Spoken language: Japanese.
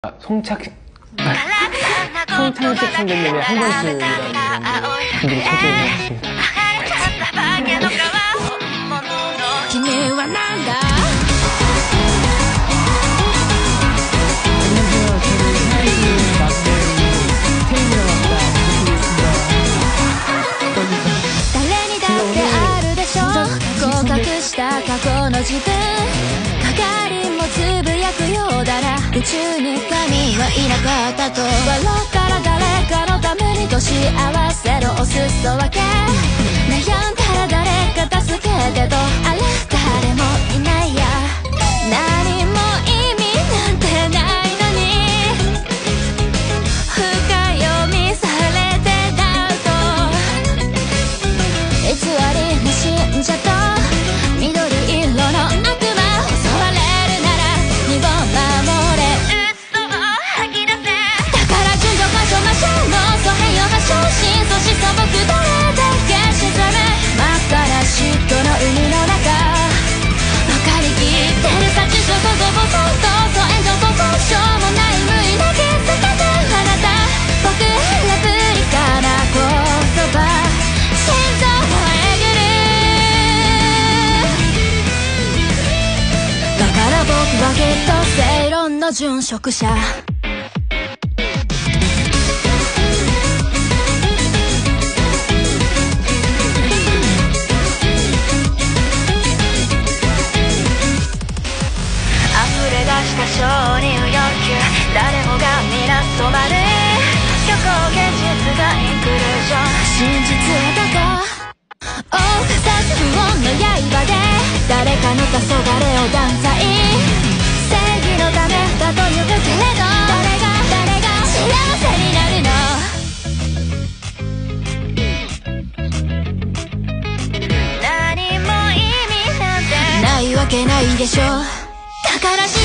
송창식 선배님의 한 번씩이라는 분들이 소개해주셨습니다. 自分係もつぶやくようだな。宇宙に神はいなかったと笑ったら誰かのためにと幸せのお裾分け悩んだら誰か助けてとあれ誰もいないや何も意味なんてないのに深読みされてダウト偽りの信者と緑色の悪魔襲われるなら身を守れ嘘を吐き出せだから順序箇所魔性のそへよが昇進そし素朴誰だけ沈む真っ赤な嫉妬の海の中分かりきってる幸所こそぼそっとそう炎上とどうしようもない無意な気づけてあなた僕レプリカな言葉心臓をえぐるだから僕はきっと正論の殉職者承認欲求誰もが皆染まる虚構現実がインクルージョン真実はどこ大殺不穏の刃で誰かの黄昏を断罪正義のためだと言うけれど誰が幸せになるの何も意味なんてないわけないでしょだから